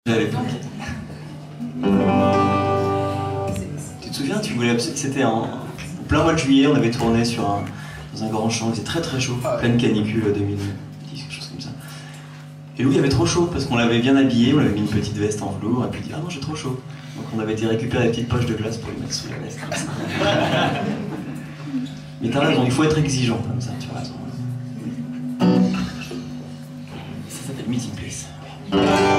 À l'époque. Tu te souviens, c'était en plein mois de juillet, on avait tourné dans un grand champ, il faisait très très chaud, pleine canicule 2010, quelque chose comme ça. Et Louis avait trop chaud parce qu'on l'avait bien habillé, on lui avait mis une petite veste en velours, et puis il dit ah non j'ai trop chaud. Donc on avait été récupérer des petites poches de glace pour lui mettre sous la veste. Comme ça. Mais t'as raison, il faut être exigeant comme ça, tu as raison. Ça s'appelle Meeting Place.